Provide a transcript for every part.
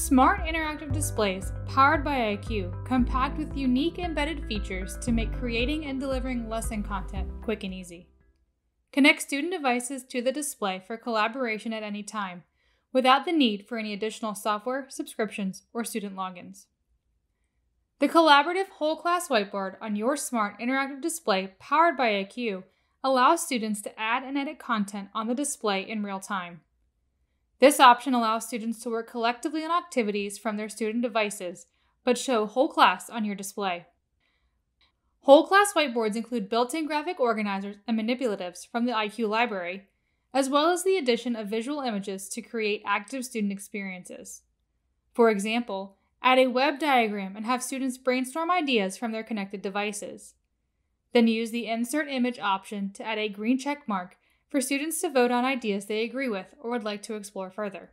Smart interactive displays powered by IQ come packed with unique embedded features to make creating and delivering lesson content quick and easy. Connect student devices to the display for collaboration at any time, without the need for any additional software, subscriptions, or student logins. The collaborative whole-class whiteboard on your smart interactive display powered by IQ allows students to add and edit content on the display in real time. This option allows students to work collectively on activities from their student devices, but show whole class on your display. Whole-class whiteboards include built-in graphic organizers and manipulatives from the IQ library, as well as the addition of visual images to create active student experiences. For example, add a web diagram and have students brainstorm ideas from their connected devices. Then use the Insert Image option to add a green check mark for students to vote on ideas they agree with or would like to explore further.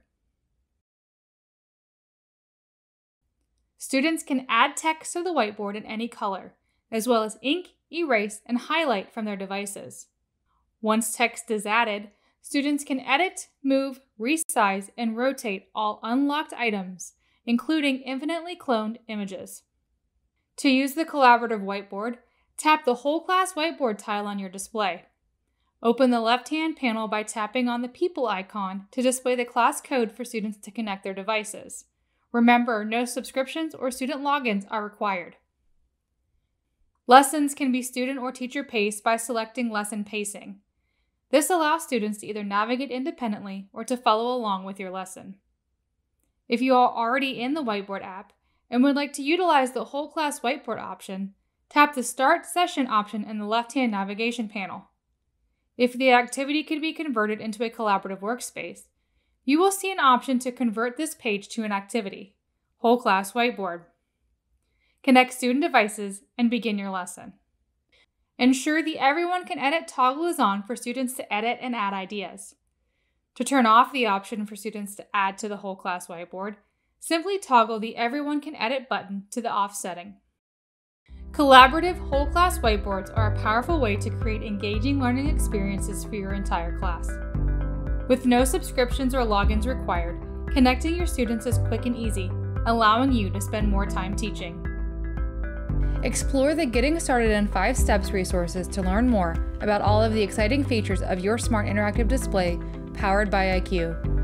Students can add text to the whiteboard in any color, as well as ink, erase, and highlight from their devices. Once text is added, students can edit, move, resize, and rotate all unlocked items, including infinitely cloned images. To use the collaborative whiteboard, tap the whole-class whiteboard tile on your display. Open the left-hand panel by tapping on the People icon to display the class code for students to connect their devices. Remember, no subscriptions or student logins are required. Lessons can be student or teacher paced by selecting Lesson Pacing. This allows students to either navigate independently or to follow along with your lesson. If you are already in the Whiteboard app and would like to utilize the whole-class whiteboard option, tap the Start Session option in the left-hand navigation panel. If the activity can be converted into a collaborative workspace, you will see an option to convert this page to an activity, Whole-Class Whiteboard. Connect student devices and begin your lesson. Ensure the Everyone Can Edit toggle is on for students to edit and add ideas. To turn off the option for students to add to the whole-class whiteboard, simply toggle the Everyone Can Edit button to the off setting. Collaborative whole-class whiteboards are a powerful way to create engaging learning experiences for your entire class. With no subscriptions or logins required, connecting your students is quick and easy, allowing you to spend more time teaching. Explore the Getting Started in 5 Steps resources to learn more about all of the exciting features of your smart interactive display powered by IQ.